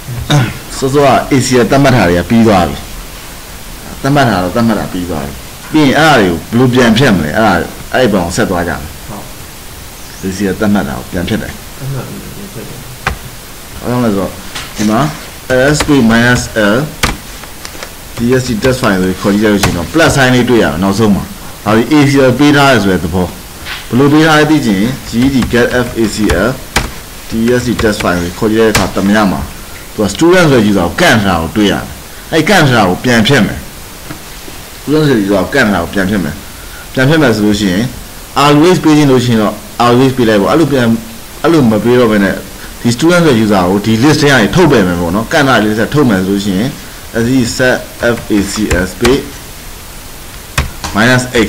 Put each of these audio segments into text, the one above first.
so AC တတ်မှတ်ထားတွေကပြီးသွားပြီတတ်မှတ်ထားတော့တတ်မှတ်တာပြီးသွားပြီပြီးရင်အဲ့ဒါတွေကိုဘယ်လိုပြန်ဖြတ်မလဲအဲ့ဘောင်ဆက်သွားကြမယ်ဟုတ် AC တတ်မှတ်တာကိုပြန်ဖြတ်တယ်တတ်မှတ်ပြီးဖြတ်တယ်အဲ့ဒါလည်းဆိုဒီမှာ LSP -L DSC test file ကိုခေါ်ကြည့်ရလို့ရှိရင်တော့ plus sign လေးတွေ့ရအောင်နောက်ဆုံးမှာဒါဒီ ACL ပေးထားရဆိုတဲ့သဘောဘယ်လိုပေးထားလဲသိချင် GED get FACL DSC test file ကိုခေါ်ကြည့်တဲ့အခါတမရမှာသူက student ဆိုတဲ့ user ကိုကန်ထားတာကိုတွေ့ရတယ်အဲ့ကန်ထားတာကိုပြန်ဖြတ်မယ် student ဆိုတဲ့ user ကိုကန်ထားတာကိုပြန်ဖြတ်မယ်ဆိုလို့ရှိရင် always ပေးခြင်းလို့ရှိရင်တော့ always ပေးလိုက်ပေါ့အဲ့လိုမပေးတော့ဘဲနဲ့ဒီ student ဆိုတဲ့ user ကိုဒီ list ထဲကနေထုတ်ပယ်မယ်ပေါ့နော်ကန်ထားတဲ့ list ထဲထုတ်မယ်ဆိုလို့ရှိရင်as he set FACL space -x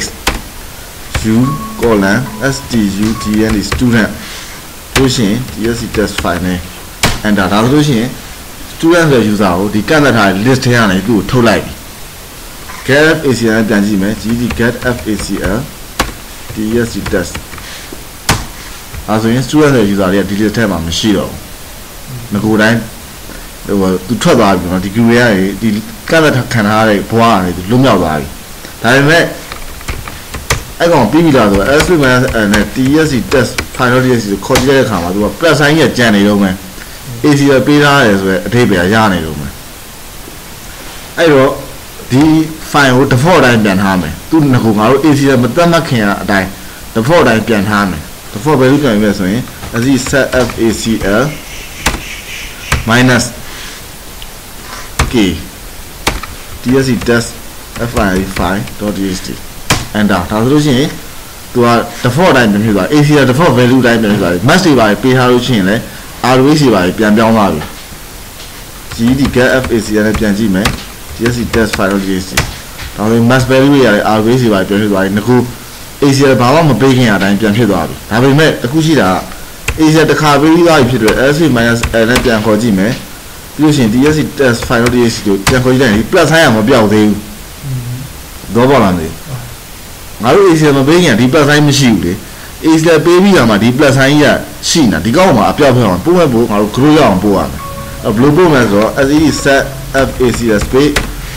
u colon student student လို့ရှိရင် DSC test file နဲ့ enter ဒါဆိုလို့ရှိရင် student ဆို user ကိုဒီကန့်သက်ထားတဲ့ list ထဲကနေသူ့ကိုထုတ်လိုက်ပြီ get FACL ပြန်ကြည့်မယ် get FACL DSC test အဲဆိုရင် student ဆို user တွေကဒီ list ထဲမှာမရှိတော့ဘူးငကိုတိုင်းသူထွက်သွားပြီနော်ဒီ query ရဲ့ဒီကန့်သက်ခံထားတဲ့ဘွားကနေသူလွတ်မြောက်သွားပြီဒါပေမဲ့အဲ့ကောင်ပြီးပြီလားဆိုတော့ S3 -L နဲ့ TSC test final TSC ကိုခေါ်ကြည့်တဲ့အခါမှာသူက plus sign ရဲ့ကြံနေတော့မယ် ACL ပေးထားတယ်ဆိုတော့အထိပ္ပယ်ရနေတော့မယ်အဲ့တော့ဒီ file ကို default အတိုင်းပြန်ထားမယ်သူငကိုငါတို့ ACL မသတ်မှတ်ခင်အတိုင်း default အတိုင်းပြန်ထားမယ် default ပဲလို့ပြန်ပြဆိုရင် as set FACL minus k DSC test fi5.txt enter ဒါဆိုလို့ရှိရင်သူက default အတိုင်းပြန်ဖြစ်သွား ACL default value အတိုင်းပြန်ဖြစ်သွား max တွေပါပေးထားလို့ရှိရင်လည်း RWC ပါပြန်ပြောင်းသွားပြီ GED get FACL နဲ့ပြန်ကြည့်မယ် DSC test fi.txt ဒါဆိုရင် max value တွေရတယ် RWC ပါပြန်ဖြစ်သွားပြီငခု ACL ဘာမှမပေးခင်အတိုင်းပြန်ဖြစ်သွားပြီဒါပေမဲ့အခုရှိတာACL တစ်ခါပေးပြီးသွားပြီဖြစ်တဲ့ LSP -L နဲ့ပြန်ခေါ်ကြည့်မယ်ပြီးလို့ရှိရင် DSC test fi.txt ကိုပြန်ခေါ်ကြည့်တယ်ဒီ plus sign ကမပြောက်သေးဘူးတော့ပါလားနေငါတို့ ACL မပေးခင်ဒီ plus sign မရှိဘူးလေ ACL ပေးပြီးတာမှဒီ plus sign ကြီးကရှိနေတာဒီကောက်မှာအပြောက်ပြောင်းပို့မဲ့ပို့ငါတို့ group ရအောင်ပို့ရမယ်ဘယ်လိုပို့မလဲဆိုတော့ set FACL space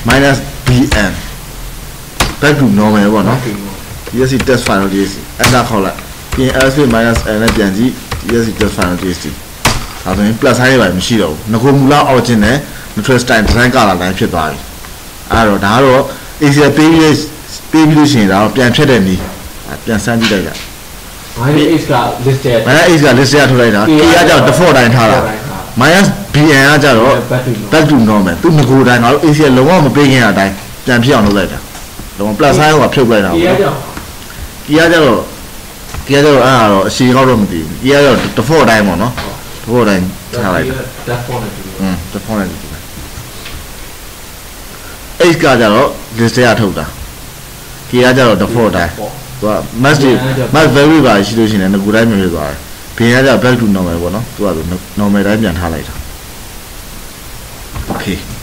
-bn back to normal ပေါ့နော် DSC test fi.txt enter ခေါ်လိုက်ပြီးရင် LSP -L နဲ့ပြန်ကြည့် DSC test fi.txt ဒါဆိုရင် plus sign တွေပါမရှိတော့ဘူးငကိုမူလ origin နဲ့ neutral style design color line ဖြစ်သွားပြီအဲ့တော့ဒါကတော့ ACL ပေးပြီးလို့ရှိရင်ဒါတော့ပြန်ဖြတ်တဲ့နည်းပြန်စမ်းကြည့်လိုက်ကြ -x က list ထဲ -x က list ထဲထုတ်လိုက်တာ k ကကြောင့် default တိုင်းထားတာ -bn ကကြတော့ back to normal သူငကိုတိုင်းငါတို့ ACL လုံးဝမပေးခင်အတိုင်းပြန်ဖြစ်အောင်လုပ်လိုက်တာလုံးဝ plus sign ကဖြုတ်လိုက်တာပေါ့k ကကြောင့်အဲ့ဒါတော့အရှိကောက်တော့မသိဘူး k ကကြောင့် default တိုင်းပေါ့နော် default တိုင်းထားလိုက်တာ default နဲ့ H ကကြတော့ list ထဲထုတ်တာ K ကကြတော့ default တိုင်းသူက max value ပါရှိလို့ရှိရင်လည်းငကိုတိုင်းမြင်ဖြစ်သွားတယ် B ကကြ back to normal ပေါ့နော်သူကဆို normal တိုင်းပြန်ထားလိုက်တာ okay